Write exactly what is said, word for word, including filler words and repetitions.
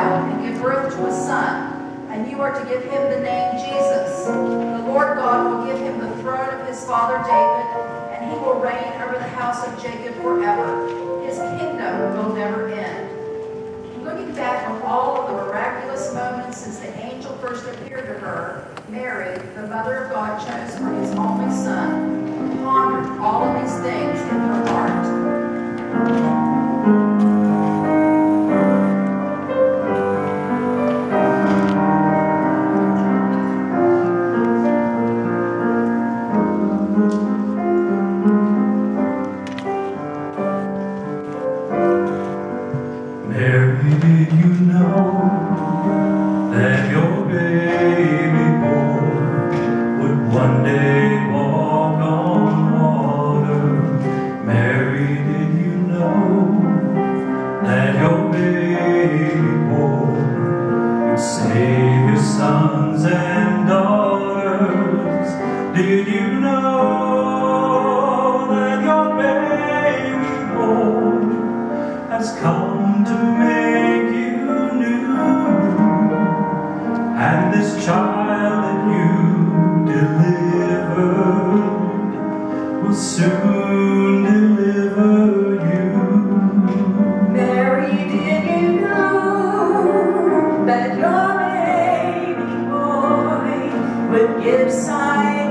child and give birth to a son, and you are to give him the name Jesus. The Lord God will give him the throne of his father David, and he will reign over the house of Jacob forever. His kingdom will never end. Looking back on all of the miraculous moments since the angel first appeared to her, Mary, the mother of God, chose for his only son, and pondered all of these things in her heart. Give sign